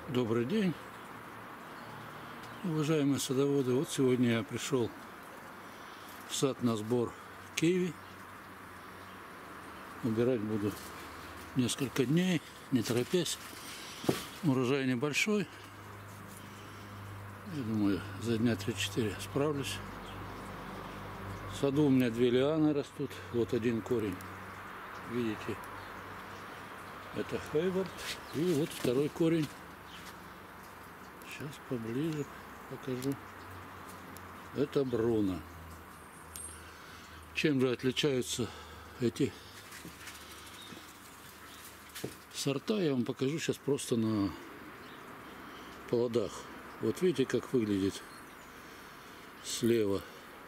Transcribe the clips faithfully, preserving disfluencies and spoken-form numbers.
Добрый день, уважаемые садоводы. Вот сегодня я пришел в сад на сбор киви. Убирать буду несколько дней, не торопясь. Урожай небольшой. Я думаю, за дня три-четыре справлюсь. В саду у меня две лианы растут. Вот один корень. Видите? Это Хейвард. И вот второй корень. Сейчас поближе покажу. Это Бруно. Чем же отличаются эти сорта, я вам покажу сейчас просто на плодах. Вот видите, как выглядит слева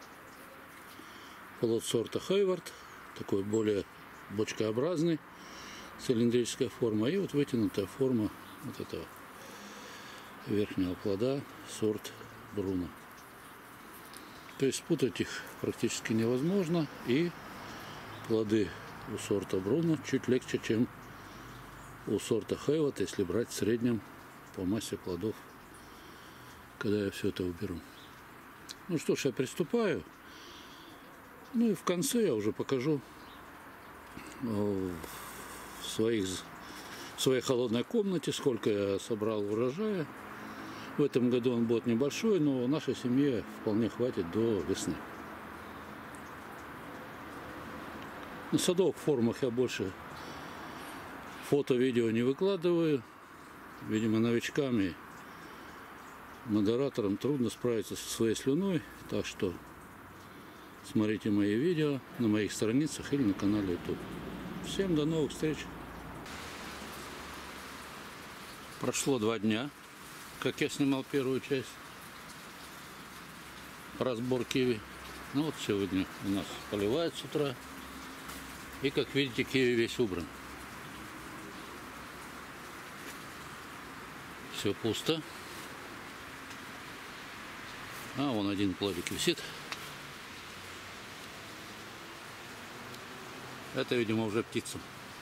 плод сорта Хейвард. Такой более бочкообразный, цилиндрическая форма. И вот вытянутая форма вот этого верхнего плода, сорт Бруно. То есть спутать их практически невозможно, и плоды у сорта Бруно чуть легче, чем у сорта Хейвард, если брать в среднем по массе плодов, когда я все это уберу. Ну что ж, я приступаю. Ну и в конце я уже покажу в своих, в своей холодной комнате, сколько я собрал урожая. В этом году он будет небольшой, но нашей семье вполне хватит до весны. На садовых форумах я больше фото-видео не выкладываю. Видимо, новичкам и модераторам трудно справиться со своей слюной. Так что смотрите мои видео на моих страницах или на канале YouTube. Всем до новых встреч! Прошло два дня, как я снимал первую часть разбор киви. Ну вот сегодня у нас поливают с утра. И как видите, киви весь убран. Все пусто. А вон один плодик висит. Это, видимо, уже птица.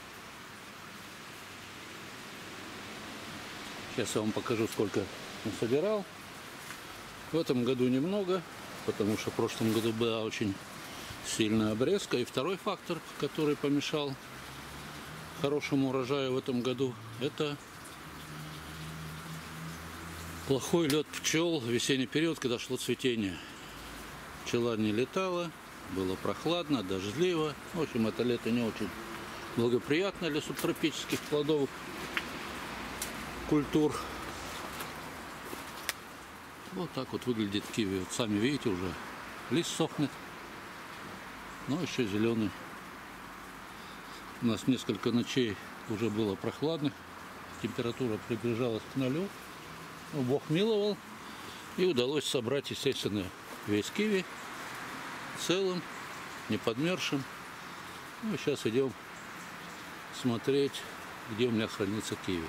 Сейчас я вам покажу, сколько насобирал. В этом году немного, потому что в прошлом году была очень сильная обрезка. И второй фактор, который помешал хорошему урожаю в этом году, это плохой лед пчел в весенний период, когда шло цветение. Пчела не летала, было прохладно, дождливо. В общем, это лето не очень благоприятно для субтропических плодовых культур. Вот так вот выглядит киви. Вот сами видите, уже лист сохнет, но еще зеленый. У нас несколько ночей уже было прохладно, температура приближалась к нулю. Но Бог миловал, и удалось собрать, естественно, весь киви целым, не подмерзшим. Ну и сейчас идем смотреть, где у меня хранится киви.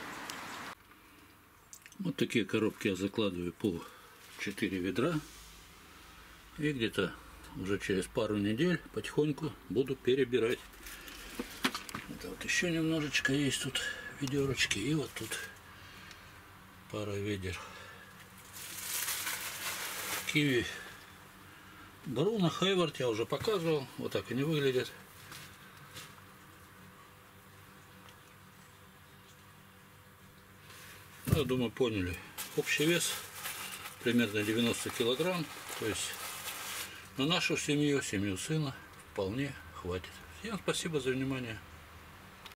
Вот такие коробки я закладываю по четыре ведра. И где-то уже через пару недель потихоньку буду перебирать. Это вот еще немножечко есть тут ведерочки. И вот тут пара ведер. Киви Бруно, Хейвард я уже показывал. Вот так они выглядят. Я думаю, поняли. Общий вес примерно девяносто килограмм. То есть на нашу семью, семью сына вполне хватит. Всем спасибо за внимание.